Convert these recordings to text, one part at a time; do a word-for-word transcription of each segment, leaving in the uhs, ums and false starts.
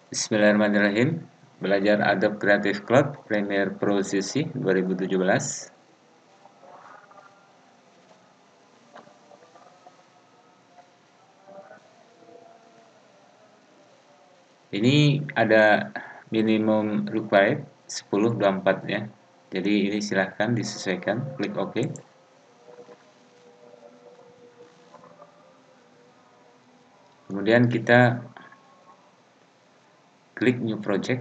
Bismillahirrahmanirrahim. Belajar Adobe Creative Cloud Premiere Pro C C dua ribu tujuh belas. Ini ada minimum required sepuluh dua puluh empat ya. Jadi ini silahkan disesuaikan, klik OK. Kemudian kita klik New Project.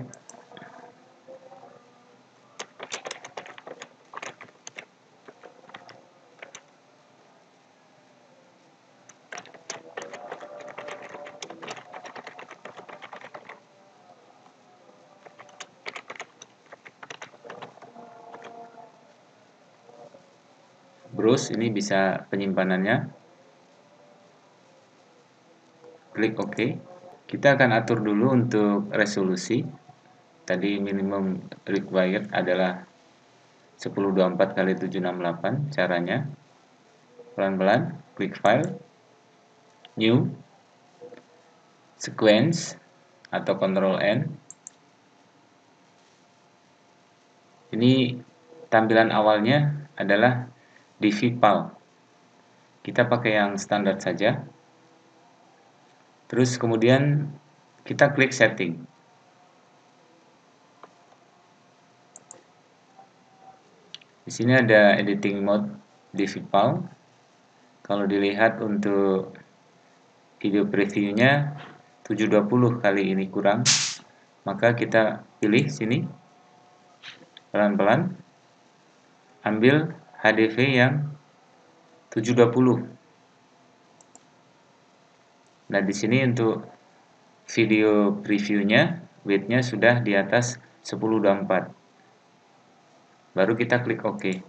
Browse, ini bisa penyimpanannya. Klik OK. Kita akan atur dulu untuk resolusi. Tadi minimum required adalah sepuluh dua puluh empat kali tujuh enam delapan. Caranya pelan-pelan, klik File, New, Sequence atau Ctrl N. Ini tampilan awalnya adalah D V P A L. Kita pakai yang standar saja. Terus kemudian kita klik Setting. Di sini ada Editing Mode D V P A L. Kalau dilihat untuk video previewnya tujuh dua puluh kali ini kurang, maka kita pilih sini pelan-pelan, ambil H D V yang tujuh dua puluh. Nah, di sini untuk video previewnya width-nya sudah di atas sepuluh dua puluh empat. Baru kita klik OK.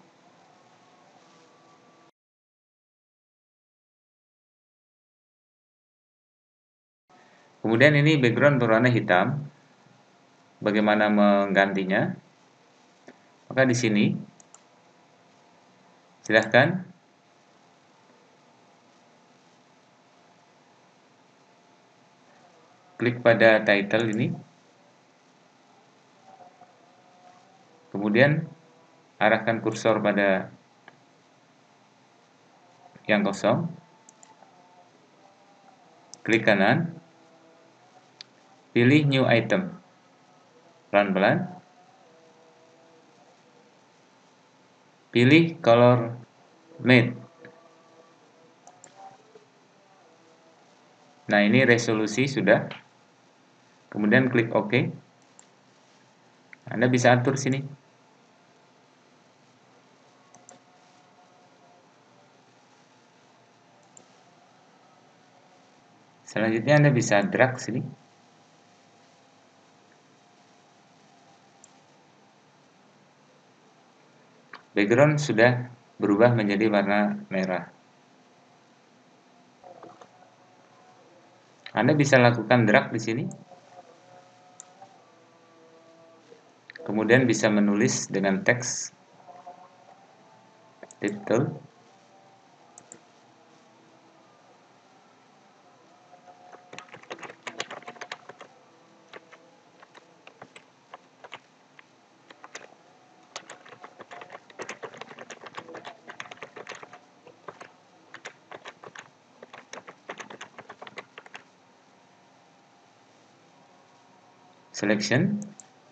Kemudian ini background berwarna hitam. Bagaimana menggantinya? Maka di sini silahkan klik pada title ini. Kemudian arahkan kursor pada yang kosong. Klik kanan. Pilih New Item. Pelan-pelan. Pilih Color Matte. Nah, ini resolusi sudah. Kemudian klik OK. Anda bisa atur sini. Selanjutnya Anda bisa drag sini. Background sudah berubah menjadi warna merah. Anda bisa lakukan drag di sini. Kemudian bisa menulis dengan teks title. Selection.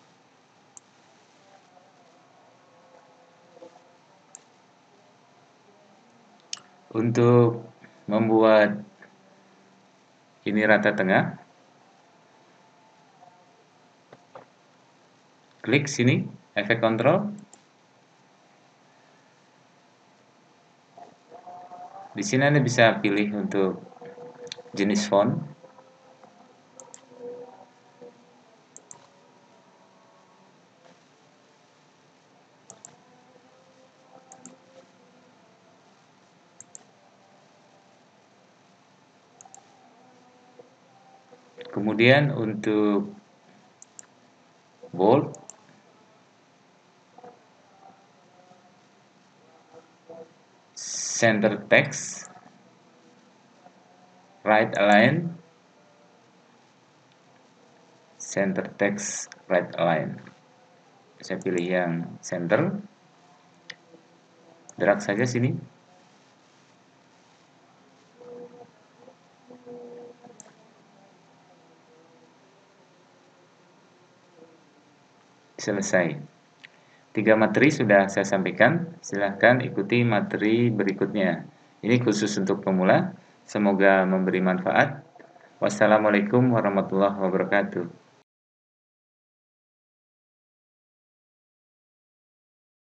Untuk membuat ini rata tengah, klik sini, efek kontrol. Di sini Anda bisa pilih untuk jenis font. Kemudian untuk bold, center text, right align, center text right align. Saya pilih yang center, drag saja sini. Selesai. Tiga materi sudah saya sampaikan, silahkan ikuti materi berikutnya. Ini khusus untuk pemula, semoga memberi manfaat. Wassalamualaikum warahmatullahi wabarakatuh.